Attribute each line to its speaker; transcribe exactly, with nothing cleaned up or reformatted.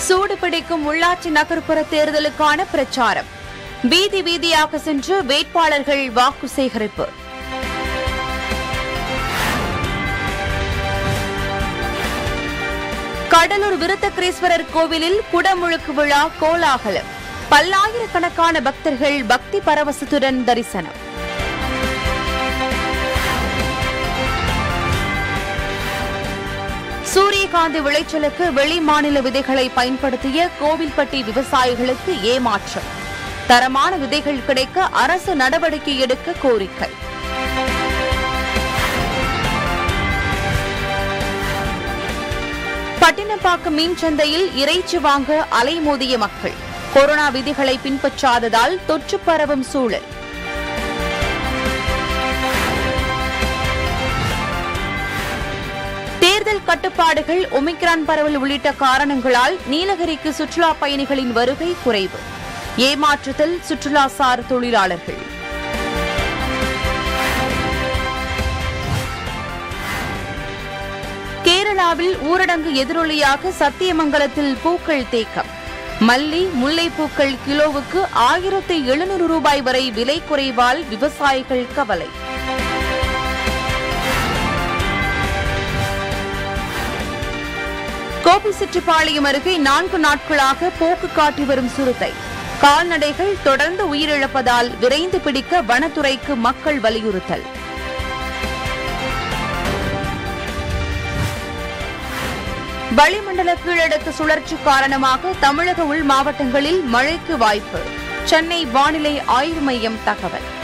Speaker 1: சூடு பிடிக்கும் உள்ளாட்சி நகர்ப்புற தேர்தலுக்கான பிரச்சாரம். வீதி வீதியாக சென்று வேட்பாளர்கள் வாக்கு சேகரிப்பு. கடலூர் விருத்தகிரீஸ்வரர் கோவிலில் குடமுழுக்கு விழா கோலாகலம். பல்லாயிரக்கணக்கான பக்தர்கள் பக்தி பரவசத்துடன் தரிசனம். சூரியகாந்தி விளைச்சலுக்கு வெளி மாநில விதைகளை பயன்படுத்திய கோவில்பட்டி விவசாயிகளுக்கு ஏமாற்றம். தரமான விதைகள் கிடைக்க அரசு நடவடிக்கை எடுக்க கோரிக்கை. பட்டினப்பாக்கம் மீன் சந்தையில் இறைச்சி வாங்க அலைமோதிய மக்கள். கொரோனா விதிகளை பின்பற்றாததால் தொற்று பரவும் சூழல். தேர்தல் கட்டுப்பாடுகள், ஒமிக்ரான் பரவல் உள்ளிட்ட காரணங்களால் நீலகிரிக்கு சுற்றுலா பயணிகளின் வருகை குறைவு. ஏமாற்றுதல் சுற்றுலாசார் தொழிலாளர்கள். கேரளாவில் ஊரடங்கு எதிரொலியாக சத்தியமங்கலத்தில் பூக்கள் தேக்கம். மல்லி, முல்லைப்பூக்கள் கிலோவுக்கு ஆயிரத்து எழுநூறு ரூபாய் வரை விலை குறைவால் விவசாயிகள் கவலை. கோபிச்செட்டிப்பாளையம் அருகே நான்கு நாட்களாக போக்கு காட்டி வரும் சிறுத்தை. கால்நடைகள் தொடர்ந்து உயிரிழப்பதால் விரைந்து பிடிக்க வனத்துறைக்கு மக்கள் வலியுறுத்தல். வளிமண்டல கீழடுக்கு சுழற்சி காரணமாக தமிழக உள் மாவட்டங்களில் மழைக்கு வாய்ப்பு. சென்னை வானிலை ஆய்வு மையம் தகவல்.